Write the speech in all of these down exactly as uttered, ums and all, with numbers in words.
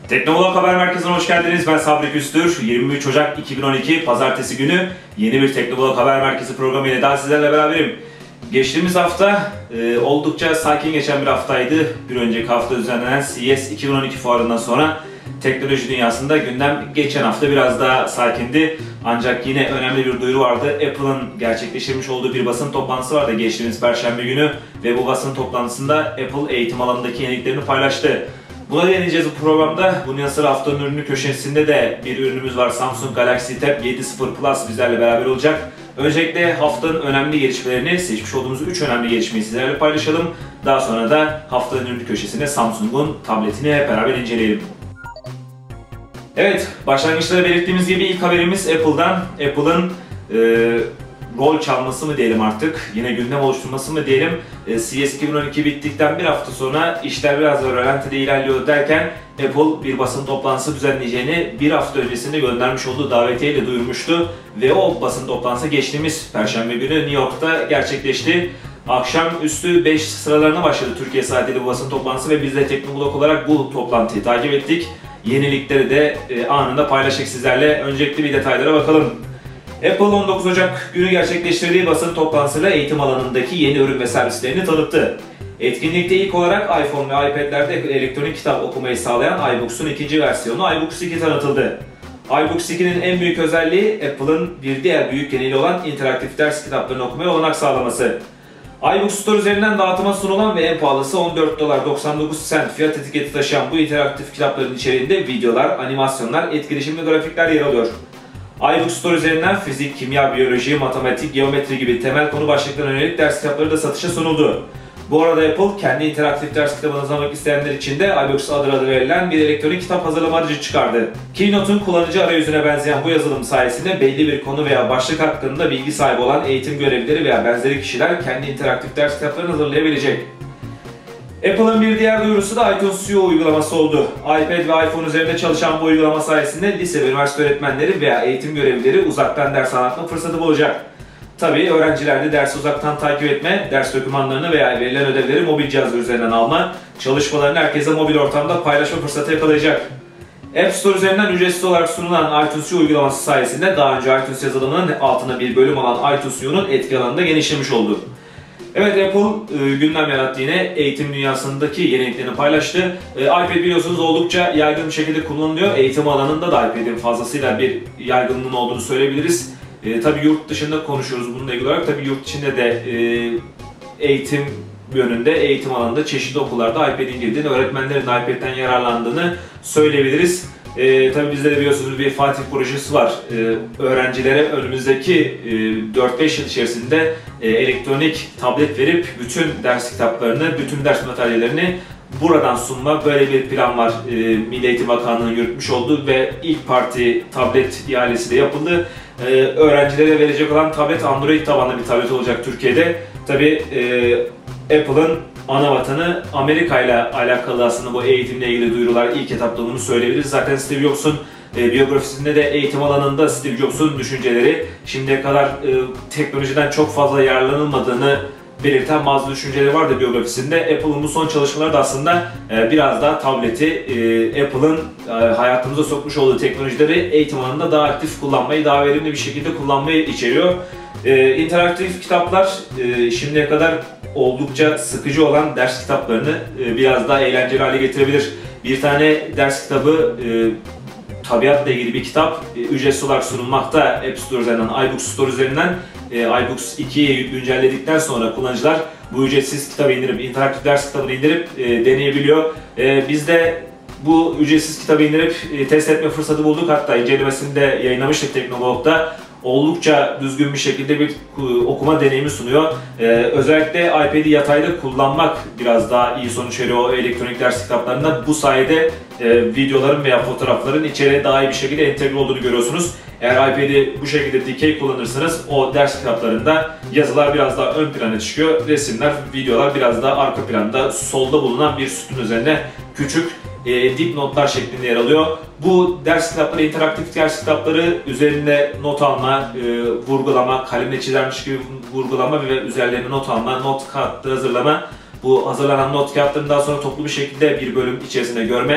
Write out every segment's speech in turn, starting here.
Teknoblog Haber Merkezi'ne hoş geldiniz. Ben Sabri Küstür. yirmi üç Ocak iki bin on iki Pazartesi günü yeni bir Teknoblog Haber Merkezi programı ile daha sizlerle beraberim. Geçtiğimiz hafta e, oldukça sakin geçen bir haftaydı. Bir önceki hafta düzenlenen C E S iki bin on iki fuarından sonra teknoloji dünyasında gündem geçen hafta biraz daha sakindi. Ancak yine önemli bir duyuru vardı. Apple'ın gerçekleştirmiş olduğu bir basın toplantısı vardı geçtiğimiz Perşembe günü ve bu basın toplantısında Apple eğitim alanındaki yeniliklerini paylaştı. Buna değineceğiz bu programda. Bunun yanı sıra haftanın ürünü köşesinde de bir ürünümüz var. Samsung Galaxy Tab yedi sıfır Plus bizlerle beraber olacak. Öncelikle haftanın önemli gelişmelerini, seçmiş olduğumuz üç önemli gelişmeyi sizlerle paylaşalım. Daha sonra da haftanın ürünü köşesinde Samsung'un tabletini hep beraber inceleyelim. Evet, başlangıçta da belirttiğimiz gibi ilk haberimiz Apple'dan. Apple'ın e, rol çalması mı diyelim artık, yine gündem oluşturması mı diyelim. E, C E S iki bin on iki bittikten bir hafta sonra işler biraz da rölantide ilerliyor derken Apple bir basın toplantısı düzenleyeceğini bir hafta öncesinde göndermiş olduğu davetiyeyle duyurmuştu. Ve o basın toplantısı geçtiğimiz Perşembe günü New York'ta gerçekleşti. Akşamüstü beş sıralarına başladı Türkiye saatiyle bu basın toplantısı ve biz de Teknoblog olarak bu toplantıyı takip ettik. Yenilikleri de e, anında paylaştık sizlerle. Öncelikle bir detaylara bakalım. Apple on dokuz Ocak günü gerçekleştirdiği basın toplantısıyla eğitim alanındaki yeni ürün ve servislerini tanıttı. Etkinlikte ilk olarak iPhone ve iPad'lerde elektronik kitap okumayı sağlayan iBooks'un ikinci versiyonu iBooks iki tanıtıldı. iBooks iki'nin en büyük özelliği Apple'ın bir diğer büyük yeniliği olan interaktif ders kitaplarını okumaya olanak sağlaması. iBooks Store üzerinden dağıtıma sunulan ve en pahalısı on dört dolar doksan dokuz sent fiyat etiketi taşıyan bu interaktif kitapların içeriğinde videolar, animasyonlar, etkileşimli grafikler yer alıyor. iBooks Store üzerinden fizik, kimya, biyoloji, matematik, geometri gibi temel konu başlıklarına yönelik ders kitapları da satışa sunuldu. Bu arada Apple kendi interaktif ders kitabını hazırlamak isteyenler için de iBooks adı adı verilen bir elektronik kitap hazırlama aracı çıkardı. Keynote'un kullanıcı arayüzüne benzeyen bu yazılım sayesinde belli bir konu veya başlık hakkında bilgi sahibi olan eğitim görevlileri veya benzeri kişiler kendi interaktif ders kitaplarını hazırlayabilecek. Apple'ın bir diğer duyurusu da iTunes U uygulaması oldu. iPad ve iPhone üzerinde çalışan bu uygulama sayesinde lise ve üniversite öğretmenleri veya eğitim görevlileri uzaktan ders anlatma fırsatı bulacak. Tabii öğrenciler de dersi uzaktan takip etme, ders dokümanlarını veya verilen ödevleri mobil cihazlar üzerinden alma, çalışmalarını herkese mobil ortamda paylaşma fırsatı yakalayacak. App Store üzerinden ücretsiz olarak sunulan iTunes U uygulaması sayesinde daha önce iTunes yazılımının altında bir bölüm olan iTunes U'nun etki alanında genişlemiş oldu. Evet, Apple e, gündem yarattı, yine eğitim dünyasındaki yeniliklerini paylaştı. E, iPad biliyorsunuz oldukça yaygın bir şekilde kullanılıyor. Eğitim alanında da iPad'in fazlasıyla bir yaygınlığın olduğunu söyleyebiliriz. E, tabii yurt dışında konuşuyoruz bununla ilgili olarak. Tabii yurt içinde de e, eğitim yönünde, eğitim alanında çeşitli okullarda iPad'in girdiğini, öğretmenlerin iPad'den yararlandığını söyleyebiliriz. E, tabii bizde de biliyorsunuz bir Fatih projesi var. E, öğrencilere önümüzdeki e, dört beş yıl içerisinde e, elektronik tablet verip bütün ders kitaplarını, bütün ders materyallerini buradan sunma, böyle bir plan var. E, Milli Eğitim Bakanlığı'nın yürütmüş olduğu ve ilk parti tablet ihalesi de yapıldı. E, öğrencilere verecek olan tablet Android tabanlı bir tablet olacak Türkiye'de. Tabii e, Apple'ın ana vatanı Amerika ile alakalı aslında bu eğitimle ilgili duyurular ilk etapta olduğunu söyleyebiliriz. Zaten Steve Jobs'un e, biyografisinde de eğitim alanında Steve Jobs'un düşünceleri şimdiye kadar e, teknolojiden çok fazla yararlanılmadığını belirten bazı düşünceleri vardı biyografisinde. Apple'ın bu son çalışmaları da aslında e, biraz daha tableti, e, Apple'ın e, hayatımıza sokmuş olduğu teknolojileri eğitim alanında daha aktif kullanmayı, daha verimli bir şekilde kullanmayı içeriyor. E, interaktif kitaplar e, şimdiye kadar oldukça sıkıcı olan ders kitaplarını e, biraz daha eğlenceli hale getirebilir. Bir tane ders kitabı, e, tabiatla ilgili bir kitap e, ücretsiz olarak sunulmakta App Store üzerinden, iBooks Store üzerinden. E, iBooks iki'yi güncelledikten sonra kullanıcılar bu ücretsiz kitabı indirip, interaktif ders kitabını indirip e, deneyebiliyor. E, biz de bu ücretsiz kitabı indirip e, test etme fırsatı bulduk. Hatta incelemesini de yayınlamıştık Teknoblog'da. Oldukça düzgün bir şekilde bir okuma deneyimi sunuyor. Ee, özellikle iPad'i yatayda kullanmak biraz daha iyi sonuç veriyor o elektronik ders kitaplarında. Bu sayede e, videoların veya fotoğrafların içeriye daha iyi bir şekilde entegre olduğunu görüyorsunuz. Eğer iPad'i bu şekilde dikey kullanırsanız o ders kitaplarında yazılar biraz daha ön plana çıkıyor. Resimler, videolar biraz daha arka planda, solda bulunan bir sütun üzerine küçük E, dipnotlar şeklinde yer alıyor. Bu ders kitapları, interaktif ders kitapları üzerinde not alma, e, vurgulama, kalemle çizermiş gibi vurgulama ve üzerlerine not alma, not kağıtları hazırlama, bu hazırlanan not kağıtlarını daha sonra toplu bir şekilde bir bölüm içerisinde görme,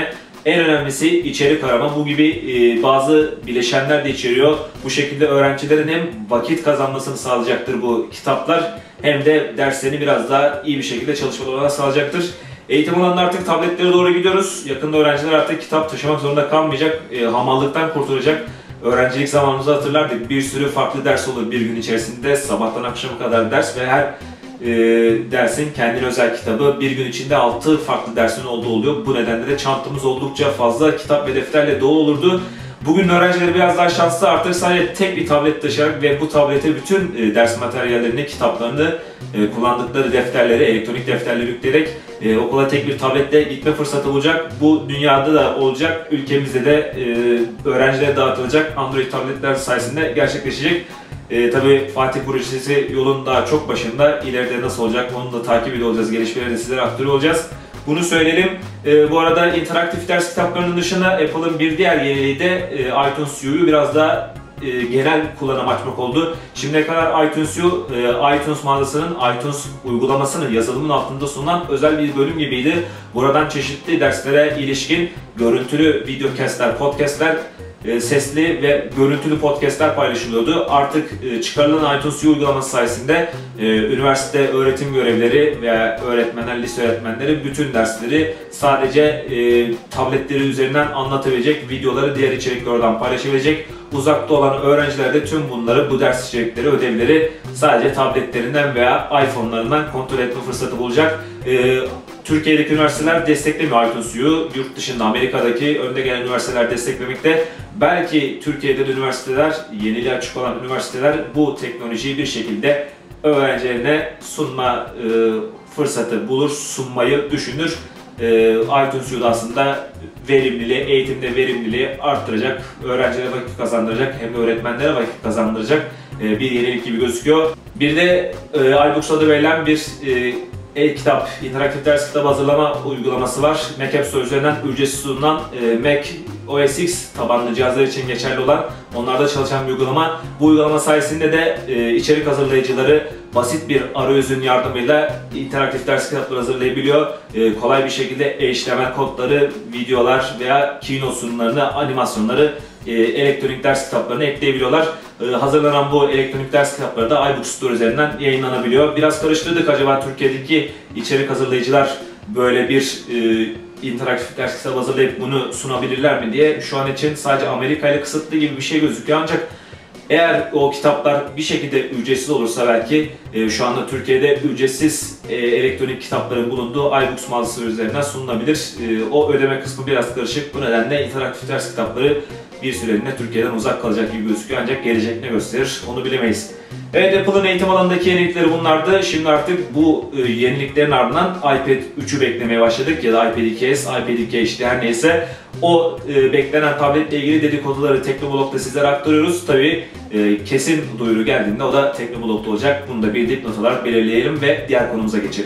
En önemlisi içerik arama. Bu gibi e, bazı bileşenler de içeriyor. Bu şekilde öğrencilerin hem vakit kazanmasını sağlayacaktır bu kitaplar, hem de derslerini biraz daha iyi bir şekilde çalışmalarına sağlayacaktır. Eğitim alanında artık tabletlere doğru gidiyoruz. Yakında öğrenciler artık kitap taşımak zorunda kalmayacak, e, hamallıktan kurtulacak. Öğrencilik zamanımızda hatırlardık, bir sürü farklı ders olur bir gün içerisinde, sabahtan akşama kadar ders ve her e, dersin kendine özel kitabı, bir gün içinde altı farklı dersin olduğu oluyor. Bu nedenle de çantamız oldukça fazla kitap ve defterle dolu olurdu. Bugün öğrencileri biraz daha şanslı, artık sadece tek bir tablet taşıyarak ve bu tablete bütün e, ders materyallerini, kitaplarını, e, kullandıkları defterleri, elektronik defterleri yükleyerek e, okula tek bir tabletle gitme fırsatı olacak. Bu dünyada da olacak, ülkemizde de e, öğrencilere dağıtılacak Android tabletler sayesinde gerçekleşecek. E, tabii Fatih projesi yolun daha çok başında, ileride nasıl olacak onu da takip ediyor olacağız, gelişmeleri de sizlere aktarıyor olacağız. Bunu söyleyelim. E, bu arada interaktif ders kitaplarının dışında Apple'ın bir diğer yeniliği de e, iTunes U'yu biraz daha e, genel kullanım açmak oldu. Şimdiye kadar iTunes U, e, iTunes mağazasının, iTunes uygulamasının yazılımın altında sunulan özel bir bölüm gibiydi. Buradan çeşitli derslere ilişkin görüntülü videocastler, podcastler, e, sesli ve görüntülü podcastler paylaşılıyordu. Artık e, çıkarılan iTunes U uygulaması sayesinde e, üniversite öğretim görevlileri veya öğretmenler, lise öğretmenleri bütün dersleri sadece e, tabletleri üzerinden anlatabilecek, videoları, diğer içerikleri oradan paylaşabilecek. Uzakta olan öğrenciler de tüm bunları, bu ders içerikleri, ödevleri sadece tabletlerinden veya iPhone'larından kontrol etme fırsatı bulacak. E, Türkiye'deki üniversiteler desteklemiyor iTunes U'yu. Yurt dışında, Amerika'daki önde gelen üniversiteler desteklemekte. Belki Türkiye'de de üniversiteler, yeniliğe açık olan üniversiteler bu teknolojiyi bir şekilde öğrencilerine sunma e, fırsatı bulur, sunmayı düşünür. E, iTunes U'da aslında verimliliği, eğitimde verimliliği arttıracak, öğrencilere vakit kazandıracak, hem de öğretmenlere vakit kazandıracak e, bir yenilik gibi gözüküyor. Bir de e, iBooks adı verilen bir e, e-kitap, interaktif ders kitabı hazırlama uygulaması var. Mac App Store üzerinden ücretsiz sunulan e, Mac O S X tabanlı cihazlar için geçerli olan, onlarda çalışan bir uygulama. Bu uygulama sayesinde de e, içerik hazırlayıcıları basit bir arayüzün yardımıyla interaktif ders kitapları hazırlayabiliyor. E, kolay bir şekilde H T M L kodları, videolar veya Keynote sunumlarını, animasyonları e, elektronik ders kitaplarına ekleyebiliyorlar. E, hazırlanan bu elektronik ders kitapları da iBooks Store üzerinden yayınlanabiliyor. Biraz karıştırdık, acaba Türkiye'deki içerik hazırlayıcılar böyle bir e, interaktif ders kitabı hazırlayıp bunu sunabilirler mi diye. Şu an için sadece Amerika ile kısıtlı gibi bir şey gözüküyor, ancak eğer o kitaplar bir şekilde ücretsiz olursa belki e, şu anda Türkiye'de ücretsiz e, elektronik kitapların bulunduğu iBooks mağazası üzerinden sunulabilir. E, o ödeme kısmı biraz karışık. Bu nedenle interaktif ders kitapları bir süreliğine Türkiye'den uzak kalacak gibi gözüküyor, ancak gelecek ne gösterir onu bilemeyiz. Evet, Apple'ın eğitim alanındaki yenilikleri bunlardı. Şimdi artık bu e, yeniliklerin ardından iPad üçü beklemeye başladık, ya da iPad iki S, iPad iki H D, her neyse. O e, beklenen tabletle ilgili dedikoduları Teknoblog'da sizlere aktarıyoruz. Tabii e, kesin duyuru geldiğinde o da Teknoblog'da olacak. Bunu da bir dipnot olarak belirleyelim ve diğer konumuza geçelim.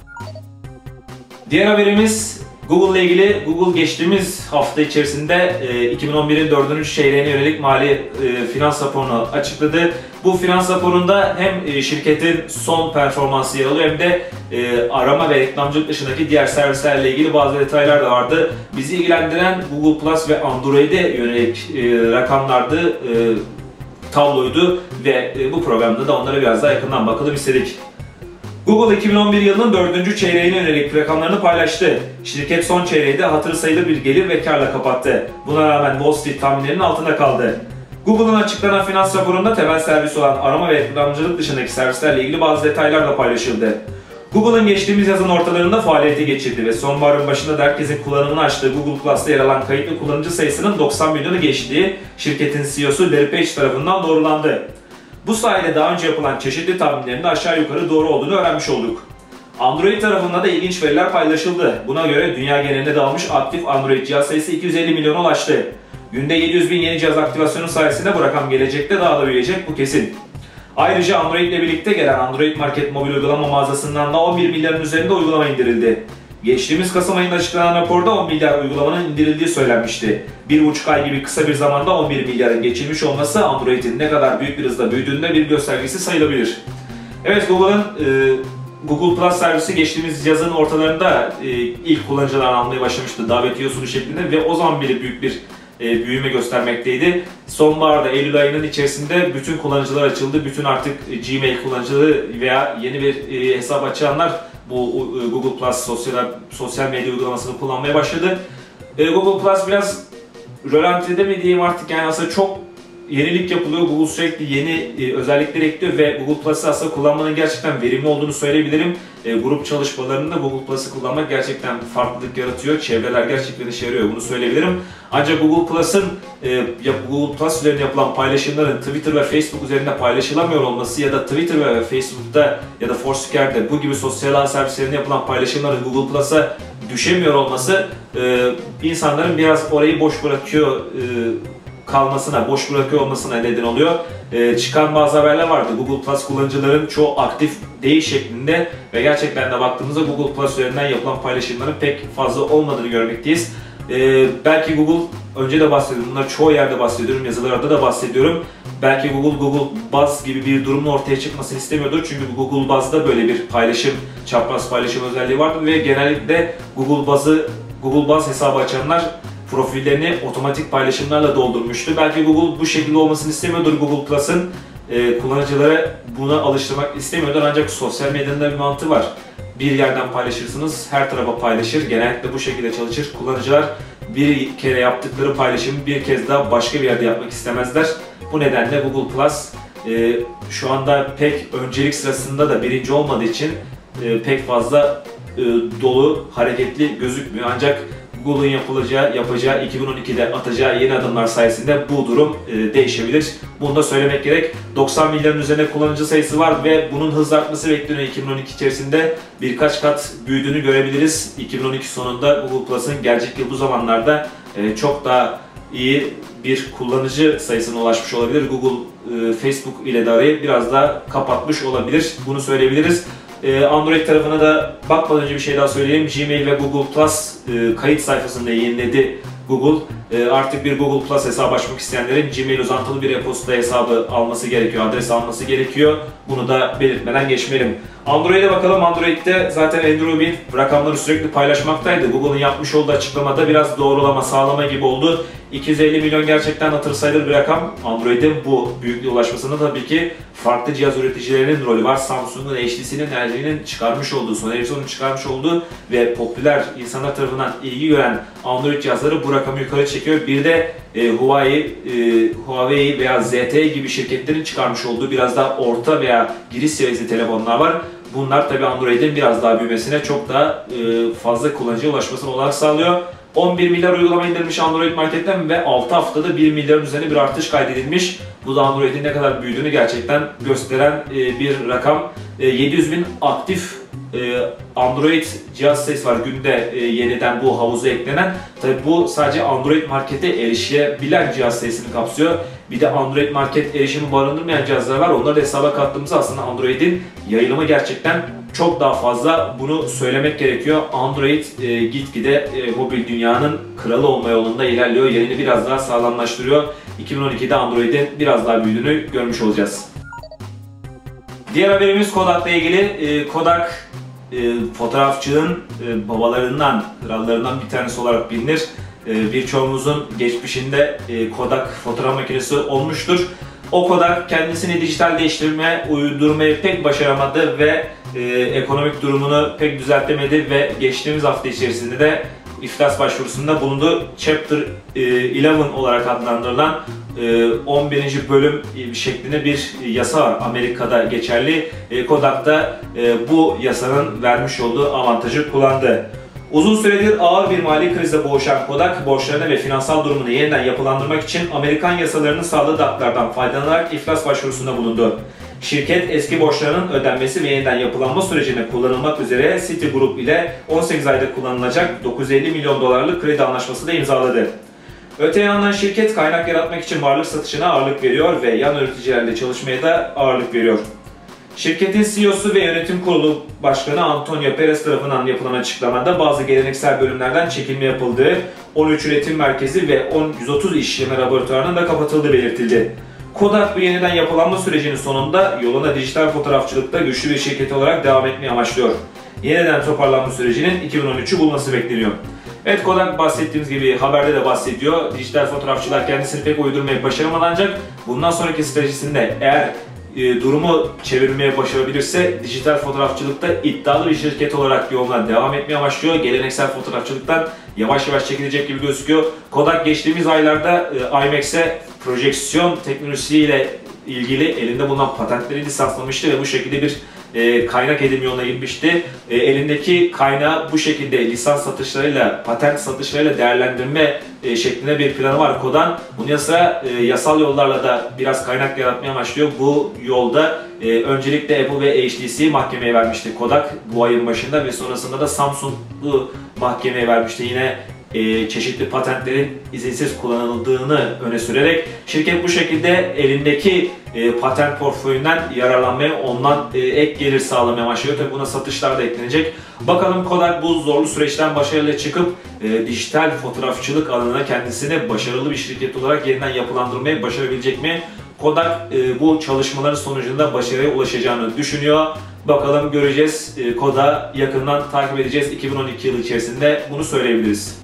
Diğer haberimiz Google ile ilgili. Google geçtiğimiz hafta içerisinde e, iki bin on birin dördüncü çeyreğine yönelik mali e, finans raporunu açıkladı. Bu finans raporunda hem e, şirketin son performansı yer alıyor, hem de e, arama ve reklamcılık dışındaki diğer servislerle ilgili bazı detaylar da vardı. Bizi ilgilendiren Google Plus ve Android'e yönelik e, rakamlardı, e, tabloydu ve e, bu programda da onlara biraz daha yakından bakalım istedik. Google iki bin on bir yılının dördüncü çeyreğine yönelik rakamlarını paylaştı. Şirket son çeyreği de hatırı sayılır bir gelir ve karla kapattı. Buna rağmen Wall Street tahminlerinin altında kaldı. Google'ın açıklanan finans raporunda temel servis olan arama ve reklamcılık dışındaki servislerle ilgili bazı detaylar da paylaşıldı. Google'ın geçtiğimiz yazın ortalarında faaliyete geçirdi ve sonbaharın başında da herkesin kullanımını açtığı Google Plus'ta yer alan kayıtlı kullanıcı sayısının doksan milyonu geçtiği şirketin C E O'su Larry Page tarafından doğrulandı. Bu sayede daha önce yapılan çeşitli tahminlerin de aşağı yukarı doğru olduğunu öğrenmiş olduk. Android tarafında da ilginç veriler paylaşıldı. Buna göre dünya genelinde dağılmış aktif Android cihaz sayısı iki yüz elli milyona ulaştı. Günde yedi yüz bin yeni cihaz aktivasyonu sayesinde bu rakam gelecekte daha da büyüyecek, bu kesin. Ayrıca Android ile birlikte gelen Android Market mobil uygulama mağazasından da on bir milyarın üzerinde uygulama indirildi. Geçtiğimiz Kasım ayında açıklanan raporda on milyar uygulamanın indirildiği söylenmişti. Bir buçuk ay gibi kısa bir zamanda on bir milyarın geçilmiş olması Android'in ne kadar büyük bir hızla büyüdüğünde bir göstergesi sayılabilir. Evet, Google'ın e, Google Plus servisi geçtiğimiz yazın ortalarında e, ilk kullanıcılar almaya başlamıştı davetiye usulü şeklinde ve o zaman bile büyük bir e, büyüme göstermekteydi. Sonbaharda, Eylül ayının içerisinde bütün kullanıcılar açıldı. Bütün artık Gmail kullanıcıları veya yeni bir e, hesap açanlar bu e, Google Plus sosyal, sosyal medya uygulamasını kullanmaya başladı. E, Google Plus biraz rölantide mi diyeyim artık, yani aslında çok yenilik yapılıyor. Google sürekli yeni e, özellikler ekliyor ve Google Plus'ı aslında kullanmanın gerçekten verimli olduğunu söyleyebilirim. E, grup çalışmalarında Google Plus'ı kullanmak gerçekten farklılık yaratıyor. Çevreler gerçekten işe yarıyor, bunu söyleyebilirim. Ancak Google Plus'ın e, Google Plus üzerinde yapılan paylaşımların Twitter ve Facebook üzerinde paylaşılamıyor olması ya da Twitter ve Facebook'ta ya da Foursquare'de bu gibi sosyal ağ servislerinde yapılan paylaşımların Google Plus'a düşemiyor olması e, insanların biraz orayı boş bırakıyor e, kalmasına, boş bırakıyor olmasına neden oluyor. Ee, çıkan bazı haberler vardı. Google Plus kullanıcıların çoğu aktif değil şeklinde ve gerçekten de baktığımızda Google Plus üzerinden yapılan paylaşımların pek fazla olmadığını görmekteyiz. Ee, belki Google, önce de bahsediyorum, bunlar çoğu yerde bahsediyorum, yazılarda da bahsediyorum. Belki Google, Google Buzz gibi bir durumun ortaya çıkmasını istemiyordur. Çünkü Google Buzz'da böyle bir paylaşım, çapraz paylaşım özelliği vardı ve genellikle Google Buzz'ı, Google Buzz hesabı açanlar profillerini otomatik paylaşımlarla doldurmuştu. Belki Google bu şekilde olmasını istemiyordur. Google Plus'ın e, kullanıcıları buna alıştırmak istemiyordur. Ancak sosyal medyanın bir mantığı var. Bir yerden paylaşırsınız, her tarafa paylaşır. Genellikle bu şekilde çalışır. Kullanıcılar bir kere yaptıkları paylaşımı bir kez daha başka bir yerde yapmak istemezler. Bu nedenle Google Plus e, şu anda pek öncelik sırasında da birinci olmadığı için e, pek fazla e, dolu, hareketli gözükmüyor. Ancak Google'un yapılacağı, yapacağı iki bin on ikide atacağı yeni adımlar sayesinde bu durum e, değişebilir. Bunu da söylemek gerek. doksan milyonun üzerinde kullanıcı sayısı var ve bunun hızla artması bekleniyor. iki bin on iki içerisinde birkaç kat büyüdüğünü görebiliriz. iki bin on iki sonunda Google Plus'ın gelecek yıl bu zamanlarda e, çok daha iyi bir kullanıcı sayısına ulaşmış olabilir. Google, e, Facebook ile de arayı biraz daha kapatmış olabilir. Bunu söyleyebiliriz. Android tarafına da bakmadan önce bir şey daha söyleyeyim. Gmail ve Google Plus e, kayıt sayfasında yeniledi Google. E, artık bir Google Plus hesabı açmak isteyenlerin Gmail uzantılı bir e-posta hesabı alması gerekiyor, adres alması gerekiyor. Bunu da belirtmeden geçmeyelim. Android'e bakalım. Android'de zaten Andrew Bill rakamları sürekli paylaşmaktaydı. Google'ın yapmış olduğu açıklamada biraz doğrulama, sağlama gibi oldu. iki yüz elli milyon gerçekten hatır sayılır bir rakam. Android'in bu büyüklüğe ulaşmasında tabii ki farklı cihaz üreticilerinin rolü var. Samsung'un, H T C'nin, L G'nin çıkarmış olduğu, Sony Ericsson'un çıkarmış olduğu ve popüler insanlar tarafından ilgi gören Android cihazları bu rakamı yukarı çekiyor. Bir de e, Huawei, e, Huawei veya Z T E gibi şirketlerin çıkarmış olduğu biraz daha orta veya giriş seviyesi telefonlar var. Bunlar tabii Android'in biraz daha büyümesine, çok daha e, fazla kullanıcıya ulaşmasına olanak sağlıyor. on bir milyar uygulama indirilmiş Android marketten ve altı haftada bir milyarın üzerine bir artış kaydedilmiş. Bu da Android'in ne kadar büyüdüğünü gerçekten gösteren e, bir rakam. E, yedi yüz bin aktif e, Android cihaz sayısı var günde e, yeniden bu havuza eklenen. Tabii bu sadece Android markete erişebilen cihaz sayısını kapsıyor. Bir de Android market erişimi barındırmayan cihazlar var. Onları da hesaba kattığımızda aslında Android'in yayılımı gerçekten çok daha fazla. Bunu söylemek gerekiyor. Android e, gitgide e, mobil dünyanın kralı olma yolunda ilerliyor. Yerini biraz daha sağlamlaştırıyor. iki bin on ikide Android'in biraz daha büyüdüğünü görmüş olacağız. Diğer haberimiz Kodak'la ilgili. E, Kodak e, fotoğrafçılığın e, babalarından, krallarından bir tanesi olarak bilinir. E, Birçoğumuzun geçmişinde e, Kodak fotoğraf makinesi olmuştur. O Kodak kendisini dijitalleştirme, uydurmayı pek başaramadı ve e, ekonomik durumunu pek düzeltemedi ve geçtiğimiz hafta içerisinde de iflas başvurusunda bulundu. Chapter on olarak adlandırılan on birinci bölüm şeklinde bir yasa var. Amerika'da geçerli. Kodak da bu yasanın vermiş olduğu avantajı kullandı. Uzun süredir ağır bir mali krizle boğuşan Kodak, borçlarını ve finansal durumunu yeniden yapılandırmak için Amerikan yasalarının sağladığı haklardan faydalanarak iflas başvurusunda bulundu. Şirket eski borçlarının ödenmesi ve yeniden yapılanma sürecine kullanılmak üzere Citigroup ile on sekiz ayda kullanılacak dokuz yüz elli milyon dolarlık kredi anlaşması da imzaladı. Öte yandan şirket kaynak yaratmak için varlık satışına ağırlık veriyor ve yan üreticilerle çalışmaya da ağırlık veriyor. Şirketin C E O'su ve yönetim kurulu başkanı Antonio Perez tarafından yapılan açıklamada bazı geleneksel bölümlerden çekilme yapıldığı, on üç üretim merkezi ve yüz otuz işleme laboratuvarının da kapatıldığı belirtildi. Kodak bu yeniden yapılanma sürecinin sonunda yoluna dijital fotoğrafçılıkta güçlü bir şirket olarak devam etmeyi amaçlıyor. Yeniden toparlanma sürecinin iki bin on üçü bulması bekleniyor. Evet, Kodak bahsettiğimiz gibi haberde de bahsediyor. Dijital fotoğrafçılar kendisini pek uydurmayı başaramadı, ancak bundan sonraki stratejisinde eğer e, durumu çevirmeye başarabilirse dijital fotoğrafçılıkta iddialı bir şirket olarak yoluna devam etmeye başlıyor. Geleneksel fotoğrafçılıktan yavaş yavaş çekilecek gibi gözüküyor. Kodak geçtiğimiz aylarda e, IMAX'e projeksiyon teknolojisiyle ilgili elinde bulunan patentleri lisanslamıştı ve bu şekilde bir e, kaynak edinme yoluna gitmişti. E, elindeki kaynağı bu şekilde lisans satışlarıyla, patent satışlarıyla değerlendirme e, şeklinde bir planı var Kodak'ın. Bunun yanı sıra e, yasal yollarla da biraz kaynak yaratmaya başlıyor. Bu yolda e, öncelikle Apple ve H T C'yi mahkemeye vermişti Kodak bu ayın başında ve sonrasında da Samsung'u mahkemeye vermişti. Yine E, çeşitli patentlerin izinsiz kullanıldığını öne sürerek şirket bu şekilde elindeki e, patent portföyünden yararlanmaya, ondan e, ek gelir sağlamaya başlıyor. Tabii buna satışlar da eklenecek. Bakalım Kodak bu zorlu süreçten başarıyla çıkıp e, dijital fotoğrafçılık alanına kendisini başarılı bir şirket olarak yeniden yapılandırmayı başarabilecek mi? Kodak e, bu çalışmaların sonucunda başarıya ulaşacağını düşünüyor. Bakalım göreceğiz. E, Kodak'ı yakından takip edeceğiz. iki bin on iki yılı içerisinde bunu söyleyebiliriz.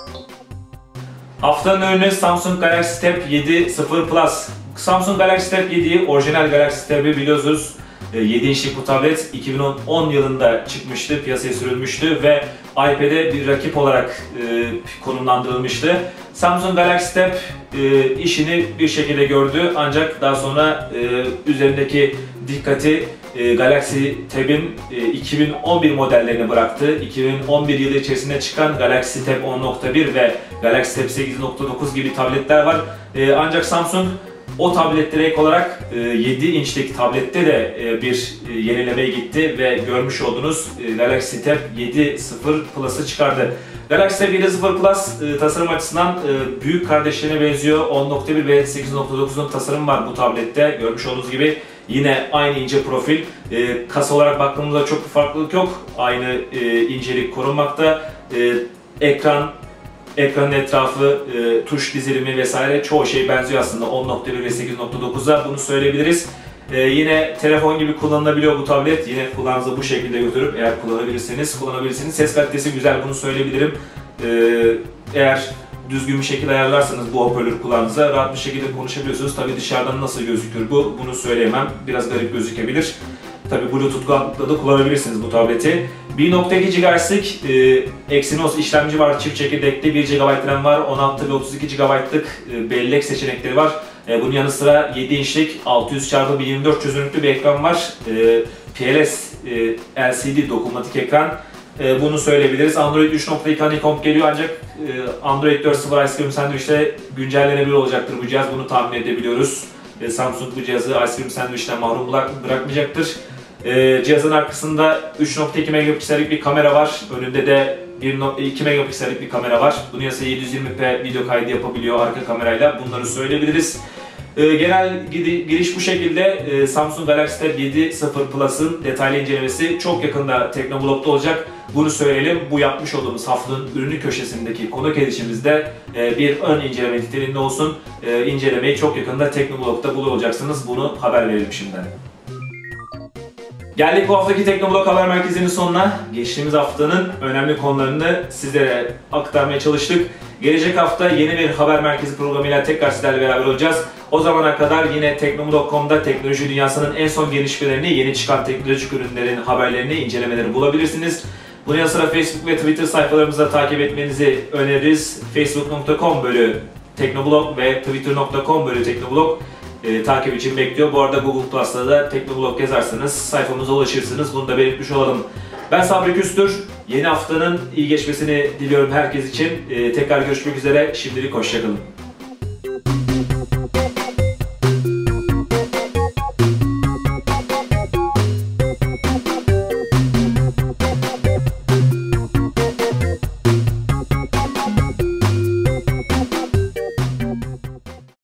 Haftanın ürünü Samsung Galaxy Tab yedi Sıfır Plus. Samsung Galaxy Tab yediyi, orijinal Galaxy Tab'i biliyorsunuz. yedi inçlik bu tablet iki bin on yılında çıkmıştı, piyasaya sürülmüştü ve iPad'e bir rakip olarak e, konumlandırılmıştı. Samsung Galaxy Tab e, işini bir şekilde gördü, ancak daha sonra e, üzerindeki dikkati e, Galaxy Tab'in e, iki bin on bir modellerini bıraktı. iki bin on bir yılı içerisinde çıkan Galaxy Tab on nokta bir ve Galaxy Tab sekiz nokta dokuz gibi tabletler var. E, ancak Samsung o tabletlere ek olarak yedi inçlik tablette de bir yenilemeye gitti ve görmüş olduğunuz Galaxy Tab yedi Sıfır Plus'ı çıkardı. Galaxy Tab yedi Sıfır Plus tasarım açısından büyük kardeşlerine benziyor. on nokta bir ve sekiz nokta dokuzun tasarımı var bu tablette. Görmüş olduğunuz gibi yine aynı ince profil. Kasa olarak baktığımızda çok bir farklılık yok. Aynı incelik korunmakta. Ekran Ekranın etrafı, e, tuş dizilimi vesaire çoğu şey benziyor aslında on nokta bir ve sekiz nokta dokuza, bunu söyleyebiliriz. E, yine telefon gibi kullanılabiliyor bu tablet. Yine kulağınıza bu şekilde götürüp eğer kullanabilirseniz kullanabilirsiniz. Ses kalitesi güzel, bunu söyleyebilirim. E, eğer düzgün bir şekilde ayarlarsanız bu hoparlörü kulağınıza rahat bir şekilde konuşabiliyorsunuz. Tabii dışarıdan nasıl gözükür bu, bunu söyleyemem. Biraz garip gözükebilir. Tabii Bluetooth kulaklıkla da kullanabilirsiniz bu tableti. bir nokta iki gigahertz'lik e, Exynos işlemci var, çift çekirdekli, bir gigabayt RAM var, on altı ve otuz iki gigabaytlık e, bellek seçenekleri var. E, bunun yanı sıra yedi inçlik altı yüz çarpı bin yirmi dört çözünürlüklü bir ekran var. E, P L S e, L C D dokunmatik ekran. E, bunu söyleyebiliriz. Android üç nokta iki Honeycomb geliyor, ancak e, Android dört nokta sıfır Ice Cream Sandwich'te güncellenebilir olacaktır bu cihaz. Bunu tahmin edebiliyoruz. E, Samsung bu cihazı Ice Cream Sandwich'ten mahrum bırakmayacaktır. Ee, cihazın arkasında üç nokta iki megapiksellik bir kamera var. Önünde de bir nokta iki megapiksellik bir kamera var. Bunun yanı sıra yedi yüz yirmi p video kaydı yapabiliyor arka kamerayla. Bunları söyleyebiliriz. Ee, genel giriş bu şekilde. Ee, Samsung Galaxy Tab yedi Sıfır Plus'ın detaylı incelemesi çok yakında Teknoblog'da olacak. Bunu söyleyelim. Bu yapmış olduğumuz haftanın ürünü köşesindeki konuk edişimizde e, bir ön inceleme niteliğinde olsun. E, incelemeyi çok yakında Teknoblog'da buluyor olacaksınız. Bunu haber verelim şimdiden. Geldik bu haftaki Teknoblog Haber Merkezi'nin sonuna. Geçtiğimiz haftanın önemli konularını sizlere aktarmaya çalıştık. Gelecek hafta yeni bir haber merkezi programıyla tekrar sizlerle beraber olacağız. O zamana kadar yine teknoblog nokta com'da teknoloji dünyasının en son gelişmelerini, yeni çıkan teknolojik ürünlerin haberlerini, incelemeleri bulabilirsiniz. Bunun yanı sıra Facebook ve Twitter sayfalarımızda takip etmenizi öneririz. facebook nokta com bölü teknoblog ve twitter nokta com bölü teknoblog E, takip için bekliyor. Bu arada Google Plus'ta da Teknoblog yazarsanız sayfamıza ulaşırsınız. Bunu da belirtmiş olalım. Ben Sabri Küstür. Yeni haftanın iyi geçmesini diliyorum herkes için. E, tekrar görüşmek üzere. Şimdilik hoşça kalın.